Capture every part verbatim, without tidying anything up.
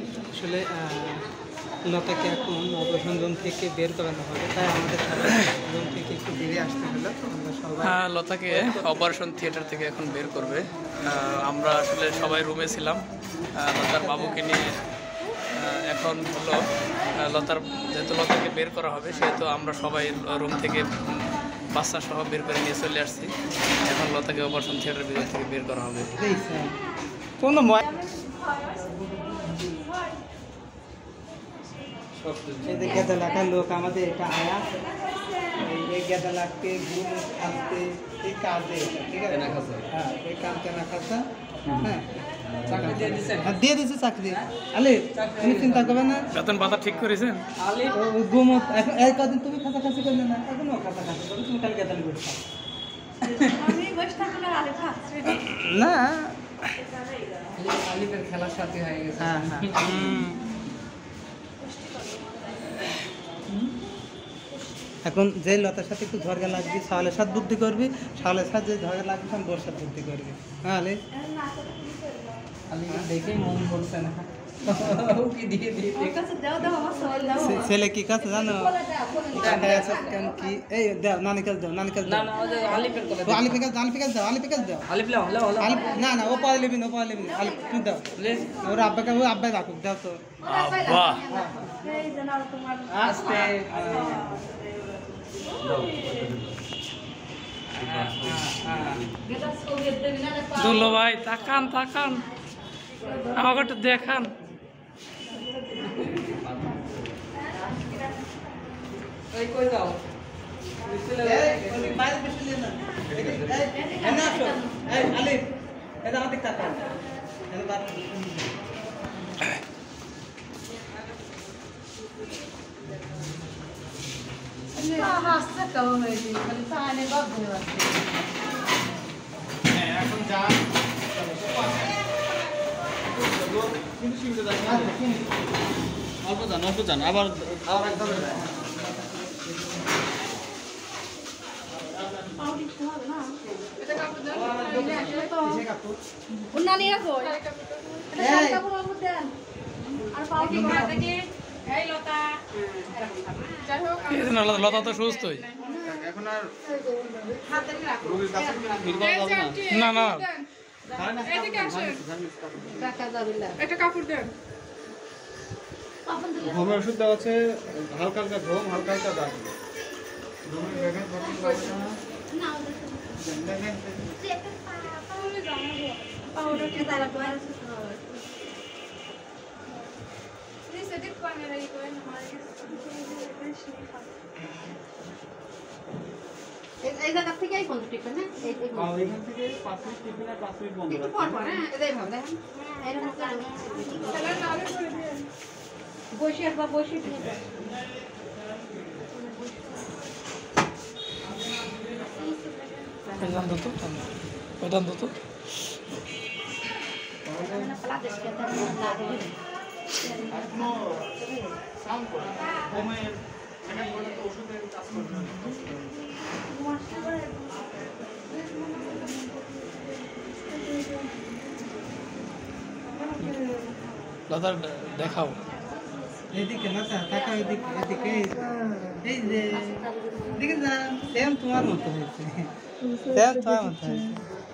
আসলে লতাকে এখন operation room থেকে বের করানো হবে, তাই আমাদের রুম থেকে একটু বেরিয়ে আসতে হলো। আমরা সবাই হ্যাঁ, লতাকে অপারেশন থিয়েটার থেকে এখন বের করবে। আমরা আসলে সবাই রুমে ছিলাম লতার বাবুকে নিয়ে। এখন হলো লতার যেহেতু লতাকে বের করা হবে, সেহেতু আমরা সবাই রুম থেকে বাচ্চা সহ বের করে নিয়ে চলে আসছি। এখন লতাকে অপারেশন থিয়েটার ভিতর থেকে বের করা হবে। কোনো গেদা লাখা লোক আমাদের এটা আয়া এই গেদা লাগতে ঘুম আসতে এই কাজে, ঠিক আছে? হ্যাঁ, এই কাম কেনা খাতা। হ্যাঁ, দিয়ে দিছে চাকরি। আলে তুমি চিন্তা করবে না, বেতন ভাতা ঠিক করেছেন? ঘুমত এখন এই কদিন তুমি খাতা খাসি করলে না, এখনো খাতা খাসি করবে, তুমি কাল গেদালি করছো না। আলিফের খেলার সাথে হয়ে গেছে। হ্যাঁ হ্যাঁ, এখন যে লতার সাথে একটু ঝরগা লাগবি, সাহলের সাথে বুদ্ধি করবি, সাহলের সাথে যে ঝরগা লাগবি তখন বোর সাথে বুদ্ধি করবি। হ্যাঁ আলে দেখেই মন করছে না। ছেলে কি কাছে জানো, কি এই দাও নানি কাছে দাও, নানি কাছে দাও, আলিফের কাছে আলিফের কাছে দাও, আলিফের কাছে দাও, আলিফ লাও লাও লাও। আলিফ না না, ও পাওয়া লেবি না, ও পাওয়া লেবি না, আলিফ তুমি দাও, ওর আব্বাকে ও আব্বাই রাখুক, দাও তো বাহ, আস্তে। দুলো ভাই তাকান তাকান, আমাকে একটু দেখান। এই কই যাও? আলিফ এটা আমাদের তাকান। এখন যা অল্প যান, অল্প যান, আবার আবার একদম লতা তো সুস্থই এখন আর না না। ঘুমের ওষুধ দেওয়া আছে, হালকা হালকা ঘুম, হালকা হালকা দাগ। এই জায়গা থেকে এই বন্ধ টিপে না, এই এই আর এখান থেকে পাঁচ মিনিট টিফিন আর পাঁচ মিনিট বন্ধ একটু রাখতে পর পর হ্যাঁ, এটাই ভালো দেখেন এরকম করে বসে একবার বসে দিয়ে দাও। ওইটান দতো ওইটান দতো লতার দেখাও। এদিকে না তাকাও, এদিকে এদিকে, এই যে দেখে না, সেম তোমার মতো হয়েছে, সেম তোমার মতো হয়েছে।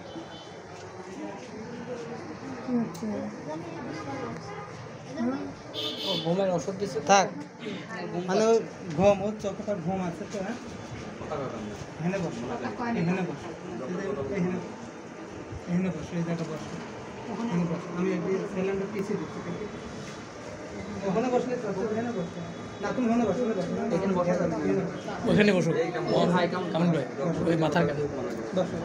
ও ঘুমের ওষুধ দিছে থাক, মানে ওর ঘুম, ওর চোখে তার ঘুম আছে তো। হ্যাঁ, এখানে বসো, এখানে বসো, এখানে এখানে বসো, এই জায়গা বসো, এখানে বসো। আমি সিলিন্ডার পিছিয়ে দিচ্ছি, ওখানে বসলে তো, এখানে বসো না, তুমি ওখানে বসো, এখানে বসা যাবে না। ওখানে বসো। কেমন ভাই ওই মাথার কাছে বসো,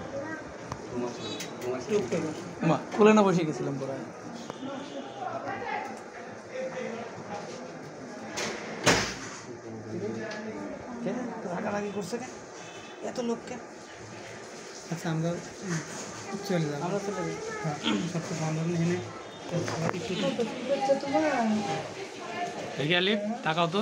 চুপ করে বসো। মা কোলে না বসে গেছিলাম পরে। রাগারাগি করছে কেন এত লোককে? আচ্ছা আমরা চলে যাবো, আমরা চলে যাবো। হ্যাঁ, সবচেয়ে ভালো এখানে দেখি আলিফ তাকাও তো।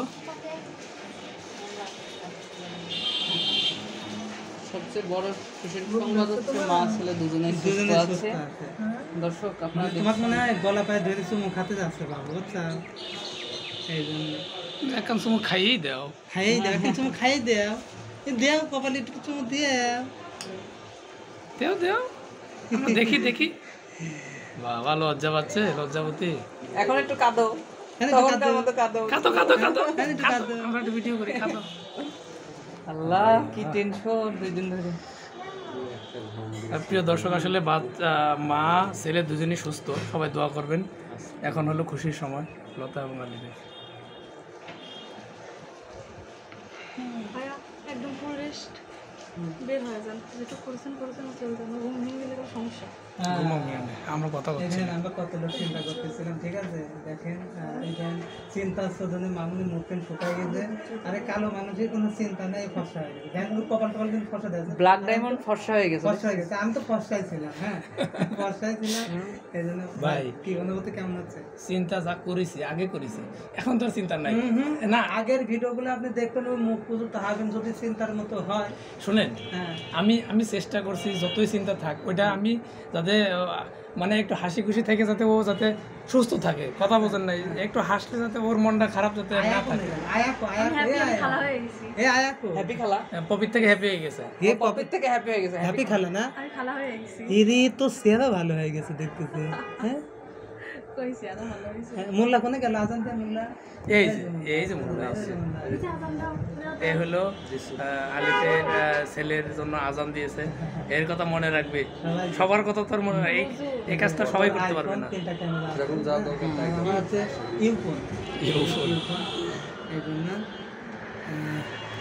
সবচেয়ে বড় খুশির সংবাদ হচ্ছে মা ছেলে দুজনেই সুস্থ আছে। দর্শক আপনারা তোমার মনে হয় গলা পায়ে ধরে চুমু খাতে যাচ্ছে বাবু, বুঝছো? এই জন্য এখন চুমু খাইয়েই দাও। খাইয়ে দাও, এখন চুমু খাইয়ে দাও, এ দেও কপালে একটু চুমু দিয়ে। দেও দেও, আমরা দেখি দেখি। বাবা লজ্জা পাচ্ছে, লজ্জাবতী। এখন একটু কাঁদো, হ্যাঁ, একটু তখনকার কাঁদো। মতো কাঁদো। কাঁদো কাঁদো কাঁদো হ্যাঁ, একটু কাঁদো। কাঁদো। আমরা একটা ভিডিও করি, কাঁদো। আল্লাহ কি টেনশন দুই দিন ধরে। আর প্রিয় দর্শক, আসলে বাচ্চা মা ছেলে দুজনই সুস্থ, সবাই দোয়া করবেন। এখন হলো খুশির সময় লতা এবং আলিদের। ভাইয়া একদম ফুল রেস্ট, বের হয়ে যান, যেটা করেছেন করেছেন চলে যান, ঘুম ভেঙে গেলে কোনো সমস্যা। ঘুমাও মিয়ানে, আমরা কথা বলছি। দেখেন আমরা কত লোক চিন্তা করতেছিলাম, ঠিক আছে? দেখেন আহ, এই যে চিন্তা শোধনে মামুনি মুখেন শুকাই গেছে। আরে কালো মানুষের কোনো চিন্তা নেই, ফসা হয়ে গেছে। দেখেন ওর কপাল টপাল কিন্তু ফসা দিয়েছে, ব্ল্যাক ডায়মন্ড ফর্সা হয়ে গেছে। ফসা হয়ে গেছে। আমি তো ফসাই ছিলাম, হ্যাঁ ফসাই ছিলাম। এই জন্য ভাই। কি অনুভূতি কেমন হচ্ছে? চিন্তা যা করেছি আগে করেছি, এখন তো আর চিন্তা নাই। হুম, হুম। না আগের ভিডিওগুলো আপনি দেখবেন, ওই মুখ পুজো তাহাবেন যদি চিন্তার মতো হয়। শুনেন, হ্যাঁ, আমি আমি চেষ্টা করছি যতই চিন্তা থাক ওইটা আমি যাতে আহ, মানে একটু হাসি খুশি থেকে যাতে ও যাতে সুস্থ থাকে, কথা বোঝেন নাই, একটু হাসলে যাতে ওর মনটা খারাপ যাতে না আয়াকো থাকে। নেই, আয়াকো, আয়াকো, হ্যাপি এ আমি আয়াকো। খালা হয়ে গেছি, এ আয়াকো। হ্যাপি খালা, পপির থেকে হ্যাপি হয়ে গেছে। হে পপির থেকে হ্যাপি হয়ে গেছে। হ্যাপি খালা না? আমি খালা হয়ে গেছি, এরে তো সেরা ভালো হয়ে গেছে দেখতেছি। হ্যাঁ, কইছি আরো ভালো হয়েছে। হ্যাঁ, মোল্লা কোনে গেল? আজান দিয়ে মোল্লা। এই যে এই যে মনে আছে, এই যে আজান দাও, এই হলো আহ, আলিফের আহ, ছেলের জন্য আজান দিয়েছে। এর কথা মনে রাখবে, সবার কথা তোর মনে রাখবে। এই- এই কাজটা সবাই করতে পারবে না। তিনটা ক্যামেরা আছে। আমার হচ্ছে ইউফোন। ইউফোন। ইউফোন। এই জন্য আহ,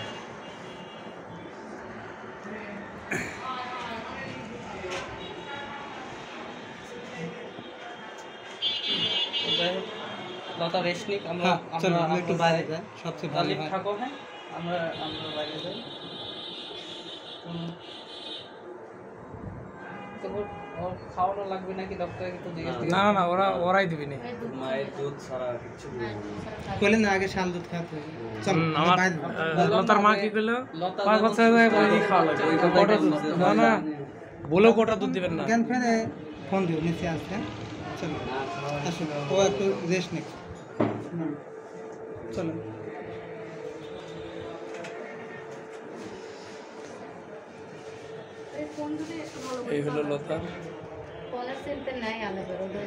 লতা রেস্ট নিক, আমরা হ্যাঁ, চলো আমরা আমরা একটু আমরা বাইরে যাই। যাই, সবচেয়ে ভালো আলিফ হয়। থাকো, হ্যাঁ আমরা আমরা বাইরে যাই। উম, তো ওর- ওর খাওয়ানো লাগবে নাকি ডক্টরকে তো জিজ্ঞেস না না না, ওরা ওরাই দিবি নি। মায়ের দুধ ছাড়া কিছু কইলে না আগে শাল দুধ খাওয়াতে হবে। চলো হুম, আমরা আমার বাইরে যাই। আহ, লতার মা কি করলো? লতা মা কথা ওই খাওয়া লাগবে, ওই গোটা দুধ। না না, বলেও গোটা দুধ দিবেন না। জ্ঞান ফেনে ফোন দিও, নিচে আসবে। চলো আসুন, ও একটু রেস্ট নিক। হুম, চলো। এই ফোন যদি ভালো করে এই হলো লতা। ফোনের চিন্তা নাই আমাদের, ওদের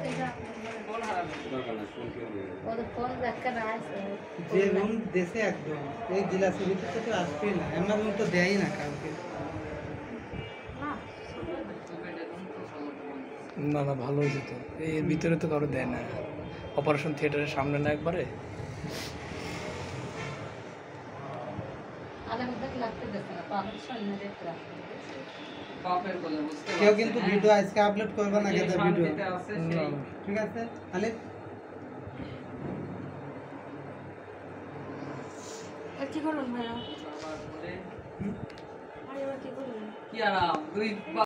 ওদের ফোন দেখা না আছে। যে রুম দেশে একদম এই জেলা সুবিধা তো আসবেই না, এমন রুম তো দেয়ই না কাউকে। না না, ভালো হয়েছে তো। এর ভিতরে তো কারো দেয় না, অপারেশন থিয়েটারের সামনে না একবারে। আলাদা লাগতে দেখতে না, পাঁচ সামনে দেখতে রাখতে। বাপের কোলে বুঝতে কেউ কিন্তু ভিডিও আজকে আপলোড করবে না, গেদা ভিডিও, শান্তিতে আছে সেই ঠিক আছে? তাহলে আর কি করুন ভাইয়া, বাবার কোলে। আর এবার কি করুন? কি আরাম দুই